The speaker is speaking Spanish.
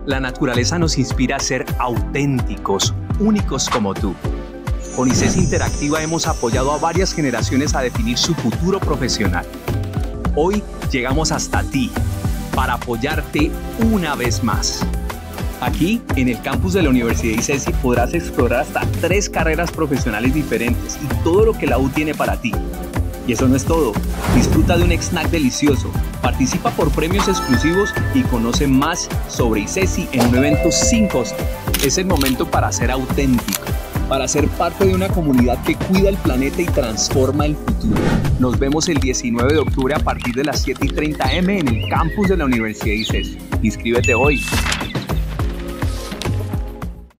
La naturaleza nos inspira a ser auténticos, únicos como tú. Con ICESI Interactiva hemos apoyado a varias generaciones a definir su futuro profesional. Hoy llegamos hasta ti para apoyarte una vez más. Aquí, en el campus de la Universidad ICESI, podrás explorar hasta 3 carreras profesionales diferentes y todo lo que la U tiene para ti. Y eso no es todo. Disfruta de un snack delicioso, participa por premios exclusivos y conoce más sobre ICESI en un evento sin costo. Es el momento para ser auténtico, para ser parte de una comunidad que cuida el planeta y transforma el futuro. Nos vemos el 19 de octubre a partir de las 7:30 am en el campus de la Universidad ICESI. Inscríbete hoy.